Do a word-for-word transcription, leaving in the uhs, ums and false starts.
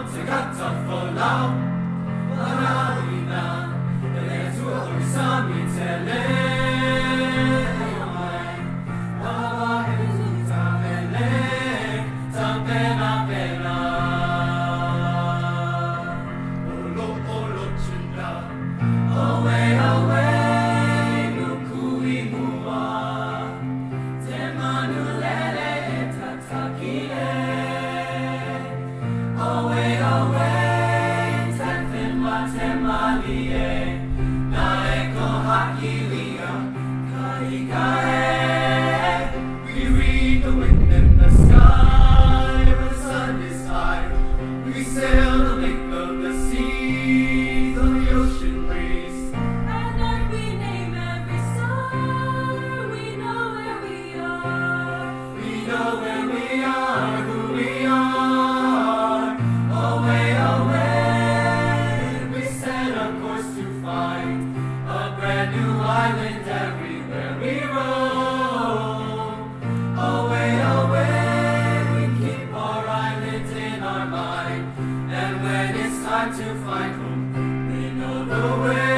We read the wind in the sky, when the sun is high. We sail the length of the seas on the ocean breeze. At night we name every star. We know where we are. We know where we are, who we are. Away, away, we set a course to find a brand new island everywhere we roam. Away, away, we keep our islands in our mind, and when it's time to find home, we know the way.